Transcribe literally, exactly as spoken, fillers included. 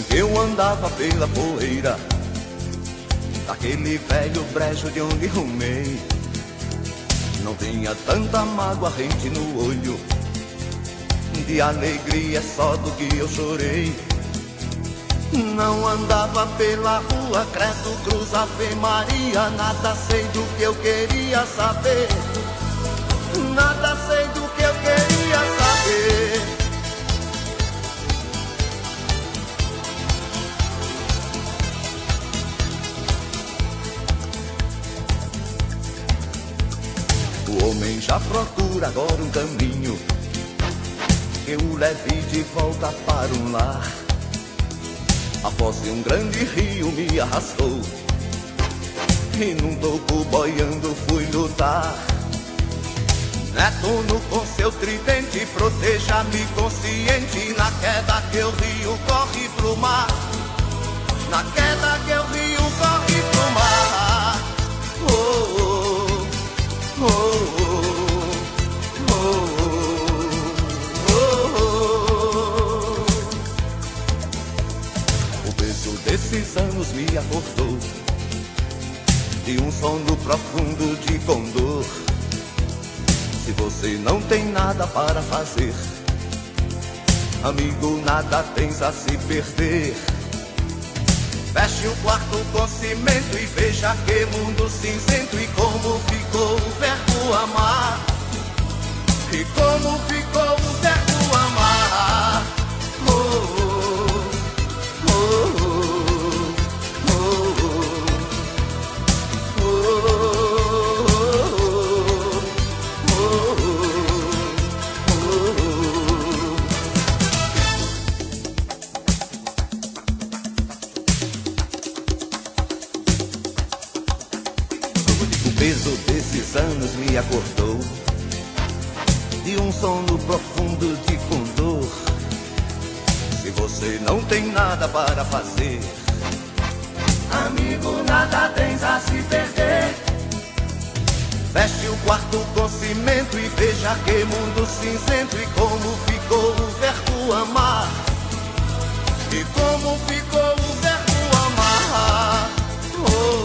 Eu andava pela poeira daquele velho brejo de onde rumei. Não tinha tanta mágoa rente no olho, de alegria só do que eu chorei. Não andava pela rua, credo, cruz, ave Maria. Nada sei do que eu queria saber, nada sei do que eu queria saber. O homem já procura agora um caminho que o leve de volta para um lar. A foz de um grande rio me arrastou e num toco boiando fui lutar. Netuno com seu tridente proteja-me consciente, na queda que o rio corre pro mar, na queda que o rio corre pro mar. Oh, oh, oh, oh, oh, oh, oh. O peso desses anos me acordou de um sono profundo de condor. Se você não tem nada para fazer, amigo, nada tens a se perder. Feche o quarto com cimento e veja que mundo cinzento, e como ficou o verbo amar, e como ficou o verbo amar. Oh, oh, oh, oh, oh, oh. O peso desses anos me acordou de um sono profundo de condor. Se você não tem nada para fazer, amigo, nada tens a se perder. Feche o quarto com cimento e veja que mundo cinzento, e como ficou o verbo amar, e como ficou o verbo amar. Oh,